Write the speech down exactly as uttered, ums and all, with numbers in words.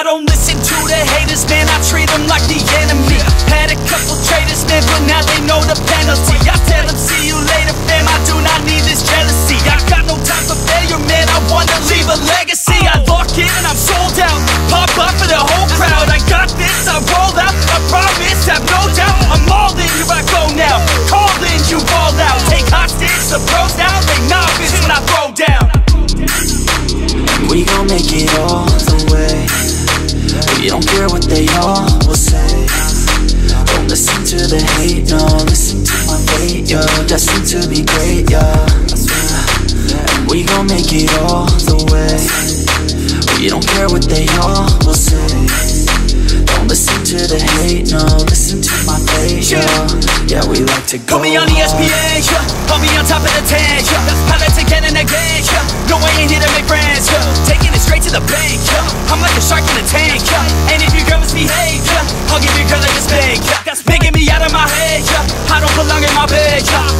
don't listen to the haters, man, I treat them like the enemy. Had a couple traitors, man, but now they know the penalty. I tell them, see you later, fam, I do not need this jealousy. I got no time for failure, man, I wanna leave a legacy. I lock in and I'm sold out, pop up for the whole crowd. I got this, I roll out, I promise, have no doubt. I'm all in, here I go now, call in, you ball out. Take hostage, the pros down, they novice when I throw down. We gon' make it all the way. We don't care what they all will say. Don't listen to the hate, no. Listen to my fate, yo. Destined to be great, yeah. And we gon' make it all the way. We don't care what they all will say. Don't listen to the hate, no. Listen to my fate, yo. Yeah, we like to go. Put me on E S P N, yeah. Put me on top of the tank, yeah. Pilots again and again, yeah. No, I ain't here to make friends, yeah. Taking it straight to the bank, yeah. I'm like a shark in a tank, yeah. And if your girl misbehave, yeah, I'll give your girl like a spank, yeah. That's making me out of my head, yeah. I don't belong in my bed, yeah.